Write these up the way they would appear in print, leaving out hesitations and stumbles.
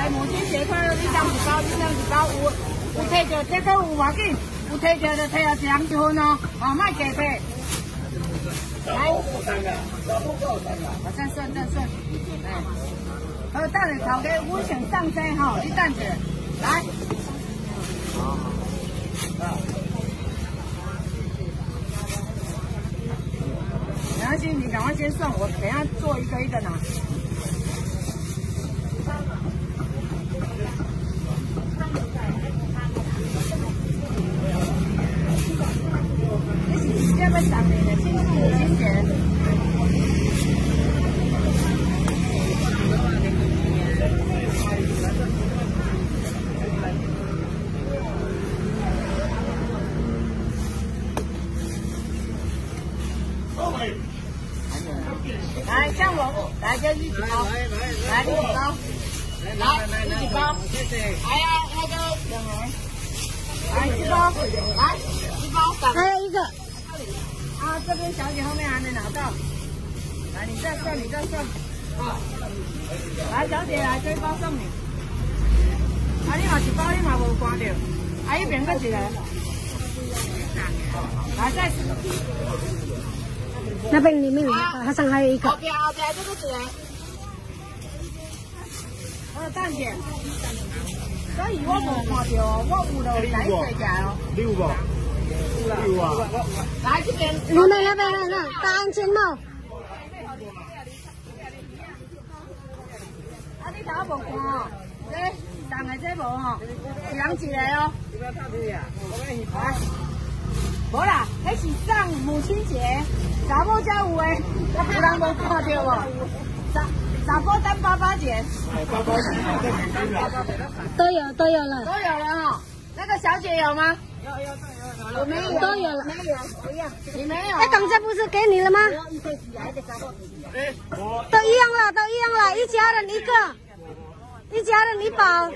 母亲节快乐，你当一包，有摕着这个有要紧，有摕着就摕啊一份哦，哦，卖加倍。来，再算。哎，好，等下头家我先上车吼，你等着，来。没关系，你赶快先算，我等下做一个一个拿。要不要赏你的庆祝母亲节？来，像我来就一起包，来一起包，来一起包，谢谢。还有那个两人，来一包，来一包，还有一个。啊，这边小姐后面还没拿到，来你再算，啊，来小姐来这一包送你，啊你嘛一包你嘛无关到，啊一边搁一个，来再。 那边里面好像还有一个。 后边这个是。蛋姐，所以我无看到，我有就来一起哦。 你有无？有啊。 来这边。 你们那边戴安全帽。 啊，你头无看哦，这重的这无哦，一人一个哦。来，无啦，那是上母亲节，查某才有诶，有人无看到无？查甫等88节。 都有了。 都有了哈，那个小姐有吗？有，我没有。 都有了。 没有，不要。你没有？ 那刚才不是给你了吗？都一样了，一家人一个，一家人一包。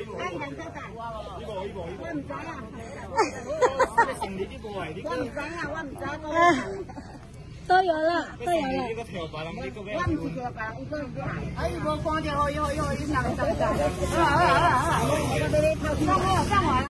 都有了。 我唔是条白，一个人哎，无看到，哟，一人上。好了，上完。